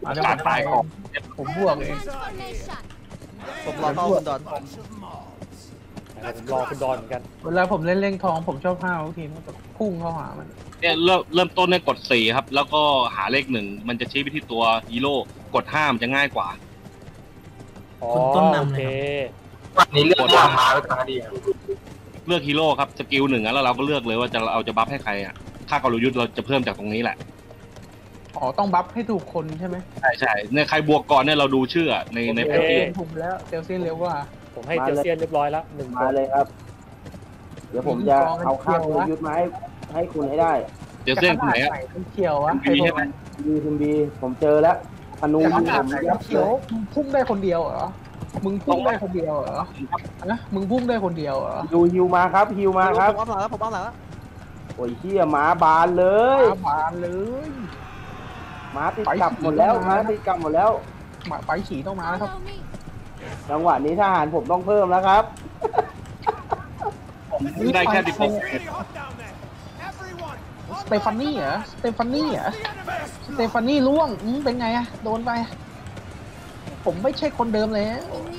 เดี๋ยวผมไปผมบวกเองผมรอเข้าคุณดอนผมรอคุณดอนเหมือนกันเวลาผมเล่นเล่งทองผมชอบห้าวทุกทีมันจะพุ่งเข้าหามันเนี่ยเริ่มต้นเนี่ยกด4ครับแล้วก็หาเลข1มันจะชี้ไปที่ตัวฮีโร่กด5มันจะง่ายกว่าอ๋อคุณต้นโอนำเคเลยครับวันนี้เลือกว่ามาไว้ก่อนดีเลือกฮีโร่ครับสกิล1แล้วเราก็เลือกเลยว่าเราจะบัฟให้ใครอ่ะค่ากลยุทธ์เราจะเพิ่มจากตรงนี้แหละอ๋อต้องบัฟให้ถูกคนใช่ไหมใช่เนี่ยใครบวกก่อนเนี่ยเราดูชื่อในแผนที่ถูกแล้วเซลเซียนเร็วว่าผมให้เจลเซียนเรียบร้อยแล้ว1 คมาน เลยครับ เดี๋ยวผมจะเอาข้าวกลยุทธ์มาให้คุณให้ได้เดี๋ยวเส้นไหนจะอ่ะขนาดไหนเขียววะมีใช่ไหมดีคุณบีผมเจอแล้วธนูจะขผมนาดไหนยับเขีเลยวย มึงพุ่งได้คนเดียวเหรอมึงพุ่งได้คนเดียวเหรอนะมึงพุ่งได้คนเดียวเหรอดูฮิวมาครับฮิวมาครับผมอ้อมหลังแล้วผมอ้อมหลังแล้วโอ้ยเชี่ยหมาบานเลยมาบานเลยหมาติดกลับหมดแล้วหมาติดกลับหมดแล้วหมาไปฉี่ต้องมาแล้วครับจังหวะนี้ทหารผมต้องเพิ่มแล้วครับได้แค่16 สเตฟานี่เหรอสเตฟานี่เหรอสเตฟานี่ล่วงเป็นไงอะโดนไป ผมไม่ใช่คนเดิมแล้ว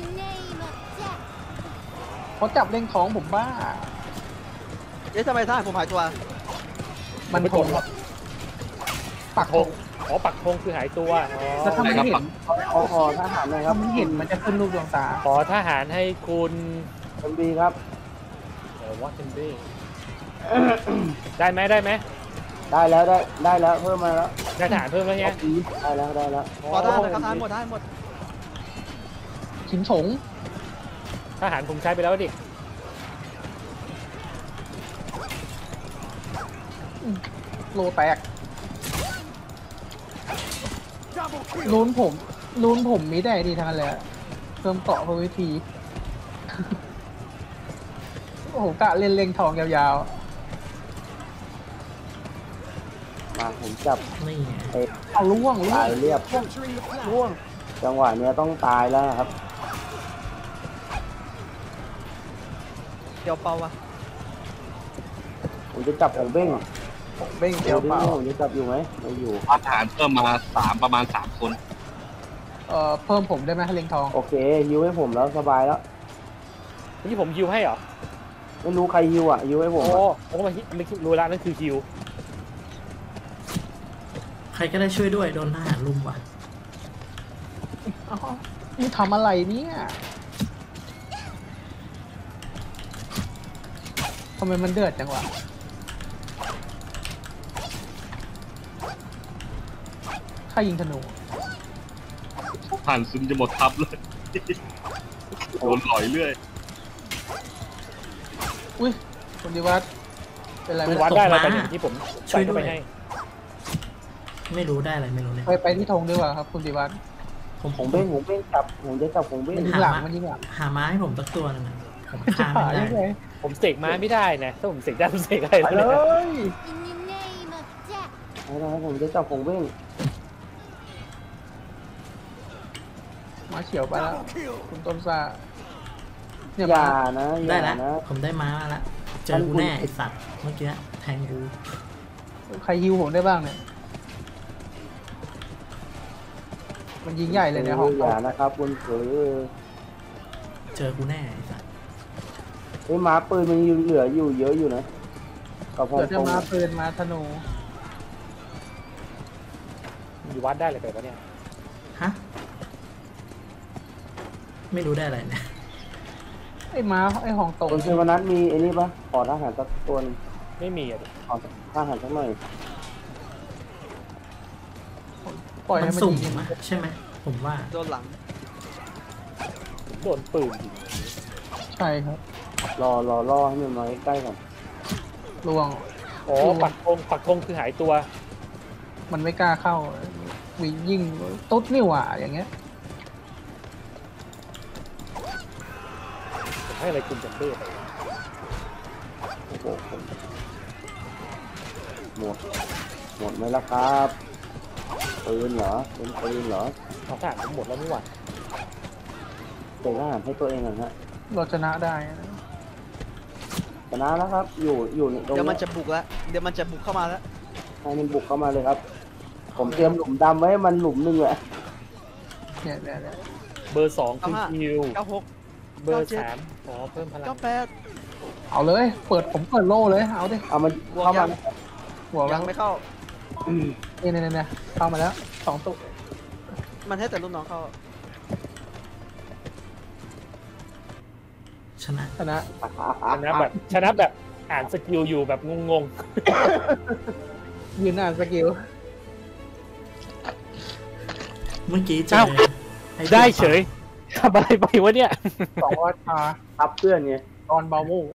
เขาจับเล่งท้องผมบ้าเอ๊ะทำไมท่าผมหายตัวมันคงปักธธงงอ๋อปักธงคือหายตัวอ๋อแล้วถ้ามันเห็นขอทหารหน่อยครัถ้าบมันเห็นมันจะขึ้นลูกดวงตาขอทหารให้คุณคุณบีครับวอตเทนเบ้ได้ไหมได้แล้วเพิ่มมาแล้วได้ทหารเพิ่มแล้วไงได้แล้วพอได้เลยครับทานหมดได้หมดขินฉงทหารผมใช้ไปแล้วดิโลแตกลุ้นผมมีได้ดีทั้งนั้นเลยเพิ่มเกาะเพิ่มวิธี โอ้โหกะเล่นเล็งทองยาวมาผมจับนี่ไงๆเอาล่วงตายเรียบล่วงจังหวะเนี้ยต้องตายแล้วครับเดี๋ยวเปล่าวะผมจะจับของเบ้งเบ้งเดียวเปล่าผมจะจับอยู่ไหมไม่อยู่ทหารเพิ่มมาประมาณ3 คนเพิ่มผมได้ไหมเล็งทองโอเคฮิวให้ผมแล้วสบายแล้วนี่ผมฮิวให้เหรอไม่รู้ใครฮิวอ่ะฮิวให้ผมโอ้อะโอ้ไม่รู้ละนั่นคือฮิวใครก็ได้ช่วยด้วยโดนทหารลุมว่ะอ้าวนี่ทำอะไรเนี่ยทำไมมันเดือดจังวะใครยิงธนูผ่านซึมจะหมดทับเลยโดนหลอยเรื่อยอุ้ยคุณดิวัฒน์เป็นไรคุณไหมวัดได้อะไรไปเนี่ยที่ผมใส่เข้าไปให้ไม่รู้ได้อะไรไม่รู้เนี่ยไปที่ธงดีกว่าครับคุณดิวัฒน์ของเบ้งจับผมจะจับของเบ้งมันยิงหลังมันยิงหลังหาไม้ให้ผมสักตัวหนึงอะผมจะฆ่าผ่าไม่ยังไงได้ผมเสกมาไม่ได้นะถ้าผมเสกได้ผมเสกอะไรไปแล้วเลเนี่ยยได้ผมจะจับของเบ้งมาเฉียวไปแล้วคุณต้นซาเนี่ยอย่ามานะอได้ย่าแล้วนะผมได้ม้ามาแล้วเจอกูแน่ไอสัตว์เมื่อกี้แทงกูใครฮิวผมได้บ้างเนี่ยมันยิงใหญ่เลยเนี่ยห้องอย่านะครับคุณเสือเจอกูแน่ไอสัตว์ไอ้ม้าปืนมันเหลืออยู่เยอะอยู่นะกับของเดี๋ยวจะมาปืนมาธนูมีวัดได้อะไรไปวะเนี่ยฮะไม่รู้ได้อะไรเนี่ยไอ้ม้าไอ้ห้องโตคนเชวนัทมีไอ้นี่ปะขอทหารสักตัวนึงไม่มีอ่ะดิขอทหารสักหน่อยปล่อยมัให้นมันสุ่มยิงอะใช่ไหมผมว่าโดนหลังโดนปืนยิงใช่ครับรอให้มันมาใกล้ๆก่อนลวงอ๋อปักธงคือหายตัวมันไม่กล้าเข้าวิ่งยิงตุ๊ดนี่หว่าอย่างเงี้ยผมให้อะไรคุณจัมเบ้ไปโอ้โหหมดไหมล่ะครับปืนเหรอเป็นปืนเหรอเอาทหารผมหมดแล้วนี่หว่าเตะทหารให้ตัวเองหน่อยฮะเราชนะได้นะชนะแล้วครับอยู่ในตรงเดี๋ยวมันนี้จะบุกแล้วเดี๋ยวมันจะบุกเข้ามาแล้วให้มันบุกเข้ามาเลยครับผมเตรียมหลุมดำไว้ให้มันหลุมหนึงแหละเนี่ยเบอร์ 2คือคิว 96 เบอร์3ขอเพิ่มพลัง 98 เอาเลยผมเปิดโล่เลยเอาดิเอามันบวกเข้ายัมางหัวยัแล้วงไม่เข้าเนี่ยเข้ามาแล้ว2 ตัวมันให้แต่รุ่นน้องเข้าชนะชนะชนะแบบอ่านสกิลอยู่แบบงงยืนอ่านสกิลเมื่อกี้เจออ้ๆ ได้เฉยทำอะไรไปวะเนี่ย 2 วัตชาทับเพื่อนไงตอนบาโว